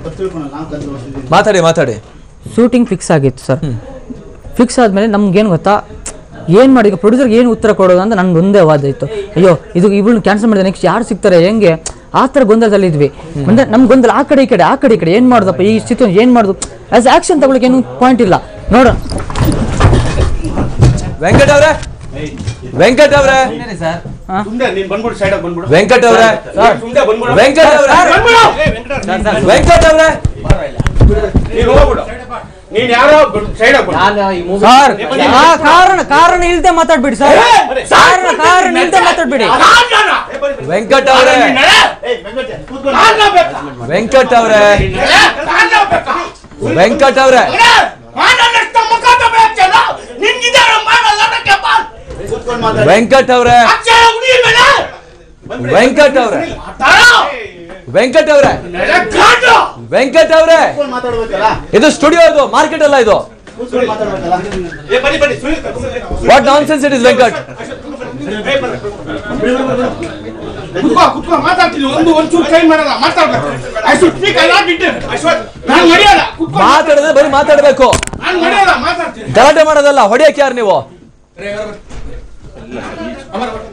ಮಾತಾಡಿ ಮಾತಾಡಿ. Shooting fix ಆಗಿತ್ತು ಸರ್. ಫಿಕ್ಸ್ ಆದಮೇಲೆ ನಮ್ಗೇನು ಗೊತ್ತಾ, ಏನು ಮಾಡಿ ಪ್ರೊಡ್ಯೂಸರ್ಗೆ ಏನು ಉತ್ತರ ಕೊಡೋದು ಅಂತ ನನ್ಗೆ ಒಂದೇ ವಾದ ಇತ್ತು. ಅಯ್ಯೋ ಇದು ಇವ್ಳನ್ನ ಕ್ಯಾನ್ಸಲ್ ಮಾಡಿದೆ, ನೆಕ್ಸ್ಟ್ ಯಾರು ಸಿಗ್ತಾರೆ ಹೆಂಗೆ ಆ ಥರ ಗೊಂದಲದಲ್ಲಿ ಇದ್ವಿ. ಅಂದರೆ ನಮ್ಗೆ ಗೊಂದಲ ಆ ಕಡೆ ಈ ಕಡೆ ಏನು ಮಾಡೋದಪ್ಪ ಈ ಸಿಚುವೇಶನ್ ಏನು ಮಾಡೋದು, ಆಸ್ ಆಕ್ಷನ್ ತಗೊಳಕ್ಕೆ ಏನು ಪಾಯಿಂಟ್ ಇಲ್ಲ. ನೋಡ ವೆಂಕಟ್ ಅವರೇ ವೆಂಕಟ್ ಅವರೇ ವೆಂಕಟ್ ಅವರೇ ವೆಂಕಟ್ ಅವರೇ ವೆಂಕಟ್ ಅವರೇ ಕಾರಣ ಇಲ್ದೆ ಮಾತಾಡ್ಬಿಡಿ ಸರ್. ಕಾರಣ ಇಲ್ದೆ ಮಾತಾಡ್ಬಿಡಿ. ವೆಂಕಟ್ ಅವರೇ ವೆಂಕಟ್ ಅವರೇ ವೆಂಕಟ್ ಅವರೇ ವೆಂಕಟ್ ಅವರೇ ವೆಂಕಟ್ ಅವರೇ ವೆಂಕಟ್ ಅವರೇ ವೆಂಕಟ್ ಅವರೇ ಇದು ಸ್ಟುಡಿಯೋ, ಇದು ಮಾರ್ಕೆಟ್ ಅಲ್ಲ. ಇದು what nonsense it is Venkat. ಮಾತಾಡಿದ್ರೆ ಬರೀ ಮಾತಾಡ್ಬೇಕು, ಗಲಾಟೆ ಮಾಡೋದಲ್ಲ. ಹೊಡಿಯಕ್ಕೆ ಯಾರು ನೀವು?